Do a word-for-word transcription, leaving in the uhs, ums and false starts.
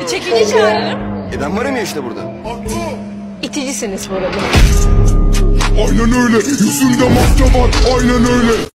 Çekili çağırırım. E ben varım ya işte burada. İticisiniz burada. Aynen öyle, yüzünde maske var, aynen öyle.